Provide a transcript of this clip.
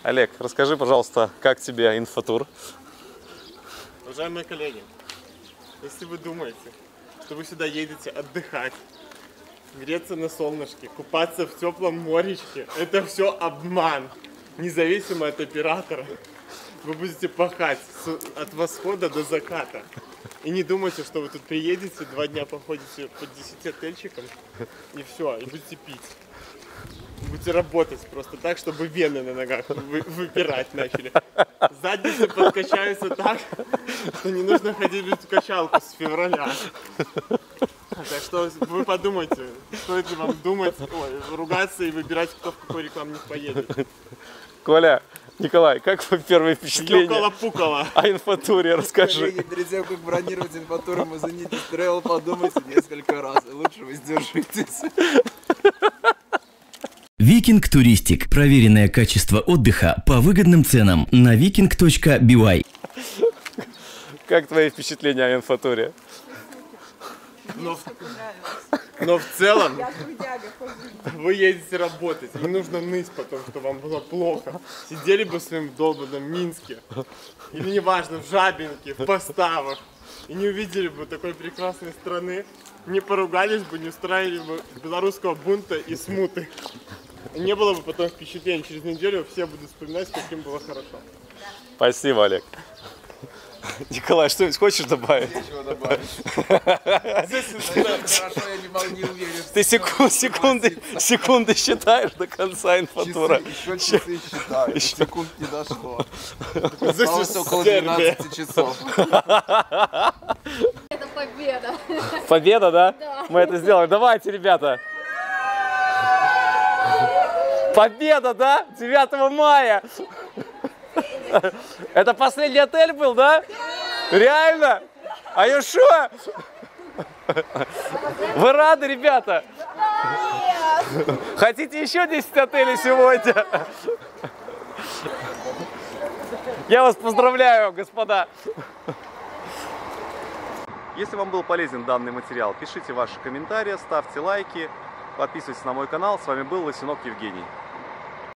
Олег, расскажи, пожалуйста, как тебе инфотур? Уважаемые коллеги, если вы думаете, что вы сюда едете отдыхать, греться на солнышке, купаться в теплом моречке, это все обман. Независимо от оператора, вы будете пахать от восхода до заката. И не думайте, что вы тут приедете, 2 дня походите по 10 отельчикам и все, и будете пить. Будете работать просто так, чтобы вены на ногах выпирать начали. Задницы подкачаются так, что не нужно ходить в качалку с февраля. Так что вы подумайте, стоит ли вам думать, ругаться и выбирать, кто в какой рекламник поедет. Коля, Николай, как первые впечатления Ёкало-пукало. о инфотуре? Расскажи. Коллеги, перед тем, как бронировать инфотуру, мы Zenith Travel, подумайте несколько раз. Лучше воздержитесь. Викинг Туристик. Проверенное качество отдыха по выгодным ценам на viking.by. Как твои впечатления о инфотуре? Но в целом вы едете работать, не нужно ныть потом, что вам было плохо. Сидели бы в своем долбанном Минске, или неважно, в Жабинке, в Поставах, и не увидели бы такой прекрасной страны, не поругались бы, не устраивали бы белорусского бунта и смуты. И не было бы потом впечатлений, через неделю все будут вспоминать, каким было хорошо. Спасибо, Олег. Николай, что-нибудь хочешь добавить? Нечего добавить. Хорошо, я не уверен. Ты секунды считаешь до конца инфотура? Еще часы считаю. Секунд не дошло. Осталось около 12 часов. Это победа. Победа, да? Да. Мы это сделали. Давайте, ребята. Победа, да? 9 мая. Это последний отель был, да? Реально? А you sure? Вы рады, ребята? Хотите еще 10 отелей сегодня? Я вас поздравляю, господа. Если вам был полезен данный материал, пишите ваши комментарии, ставьте лайки, подписывайтесь на мой канал. С вами был Лысенок Евгений.